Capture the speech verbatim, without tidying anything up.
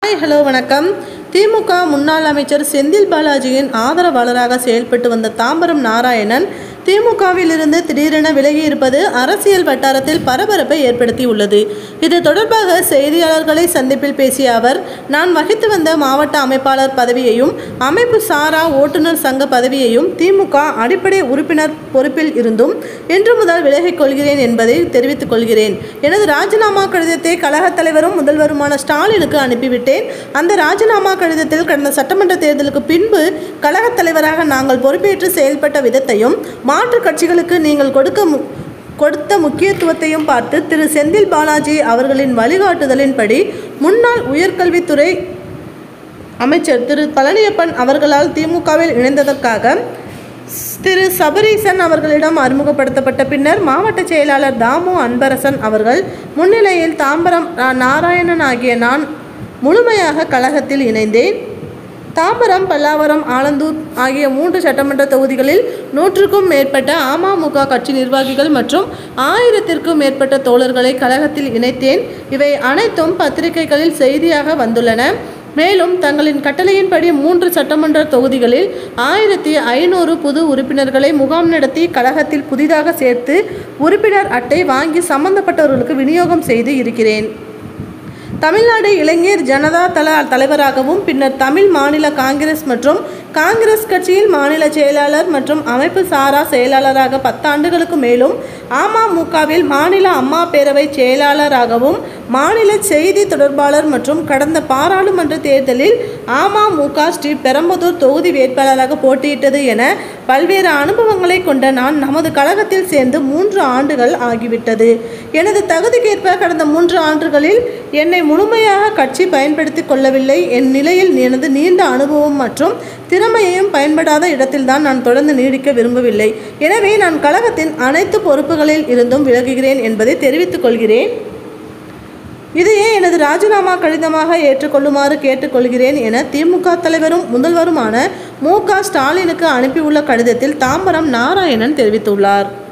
Hi hello வணக்கம். திமுக முன்னாள் அமைச்சர் செந்தில் பாலாஜியின் ஆதரவாளராக செயல்பட்டு வந்த தாம்பரம் நாராயணன் திமுகவில் இருந்து திடீரென விலகி இருப்பது அரசியல் வட்டாரத்தில் பரபரப்பை ஏற்படுத்தியுள்ளது. இது தொடர்பாக செய்தியாளர்களை சந்திப்பில் பேசிய அவர், நான் வகித்து வந்த மாவட்ட அமைப்பாளர் பதவியையும் அமைப்பு சாரா ஓட்டுநர் சங்க பதவியையும் திமுக அடிப்படை உறுப்பினர் பொறுப்பில் இருந்தும் இன்று முதல் விலகிக் கொள்கிறேன் என்பதை தெரிவித்துக் கொள்கிறேன். எனது ராஜினாமா கடிதத்தை கழகத் தலைவரும் முதல்வருமான ஸ்டாலினுக்கு அனுப்பிவிட்டேன். அந்த ராஜினாமா கடிதத்தில் கடந்த சட்டமன்ற தேர்தலுக்கு பின்பு கழகத் தலைவராக நாங்கள் பொறுப்பேற்று செயல்பட்ட விதத்தையும் மாற்றுக் கட்சிகளுக்கு நீங்கள் கொடுக்க கொடுத்த முக்கியத்துவத்தையும் பார்த்து திரு செந்தில் பாலாஜி அவர்களின் வழிகாட்டுதலின்படி முன்னாள் உயர்கல்வித்துறை அமைச்சர் திரு பழனியப்பன் அவர்களால் திமுகவில் இணைந்ததற்காக திரு சபரீசன் அவர்களிடம் அறிமுகப்படுத்தப்பட்ட பின்னர் மாவட்ட செயலாளர் தாமு அன்பரசன் அவர்கள் முன்னிலையில் தாம்பரம் நாராயணன் ஆகிய நான் முழுமையாக கழகத்தில் இணைந்தேன். தாம்பரம், பல்லாவரம், ஆலந்தூர் ஆகிய மூன்று சட்டமன்ற தொகுதிகளில் நூற்றுக்கும் மேற்பட்ட அமமுக கட்சி நிர்வாகிகள் மற்றும் ஆயிரத்திற்கும் மேற்பட்ட தோழர்களை கழகத்தில் இணைத்தேன். இவை அனைத்தும் பத்திரிகைகளில் செய்தியாக வந்துள்ளன. மேலும் தங்களின் கட்டளையின்படி மூன்று சட்டமன்ற தொகுதிகளில் ஆயிரத்தி ஐநூறு புது உறுப்பினர்களை முகாம் நடத்தி கழகத்தில் புதிதாக சேர்த்து உறுப்பினர் அட்டை வாங்கி சம்பந்தப்பட்டவர்களுக்கு விநியோகம் செய்து இருக்கிறேன். தமிழ்நாடு இளைஞர் ஜனதா தள தலைவராகவும் பின்னர் தமிழ் மாநில காங்கிரஸ் மற்றும் காங்கிரஸ் கட்சியில் மாநில செயலாளர் மற்றும் அமைப்பு சாரா செயலாளராக பத்தாண்டுகளுக்கு மேலும் அமமுகவில் மாநில அம்மா பேரவை செயலாளராகவும் மாநில செய்தி தொடர்பாளர் மற்றும் கடந்த பாராளுமன்ற தேர்தலில் அமமுக ஸ்ரீ பெரம்பலூர் தொகுதி வேட்பாளராக போட்டியிட்டது என பல்வேறு அனுபவங்களை கொண்ட நான் நமது கழகத்தில் சேர்ந்து மூன்று ஆண்டுகள் ஆகிவிட்டது. எனது தகுதிக்கேற்ப கடந்த மூன்று ஆண்டுகளில் என்னை முழுமையாக கட்சி பயன்படுத்தி கொள்ளவில்லை. என் நிலையில் எனது நீண்ட அனுபவம் மற்றும் திறமையையும் பயன்படாத இடத்தில்தான் நான் தொடர்ந்து நீடிக்க விரும்பவில்லை. எனவே நான் கழகத்தின் அனைத்து பொறுப்புகளில் இருந்தும் விலகுகிறேன் என்பதை தெரிவித்துக் கொள்கிறேன். இதையே எனது ராஜினாமா கடிதமாக ஏற்றுக்கொள்ளுமாறு கேட்டுக்கொள்கிறேன் என திமுக தலைவரும் முதல்வருமான மு க ஸ்டாலினுக்கு அனுப்பியுள்ள கடிதத்தில் தாம்பரம் நாராயணன் தெரிவித்துள்ளார்.